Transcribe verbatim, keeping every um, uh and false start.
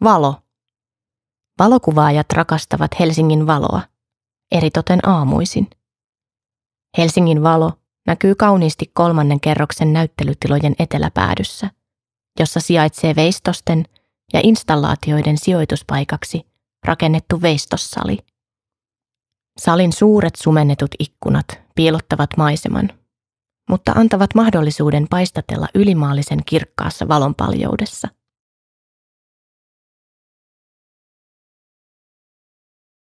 Valo. Valokuvaajat rakastavat Helsingin valoa, eritoten aamuisin. Helsingin valo näkyy kauniisti kolmannen kerroksen näyttelytilojen eteläpäädyssä, jossa sijaitsee veistosten ja installaatioiden sijoituspaikaksi rakennettu veistossali. Salin suuret sumennetut ikkunat piilottavat maiseman, mutta antavat mahdollisuuden paistatella ylimaallisen kirkkaassa valonpaljoudessa.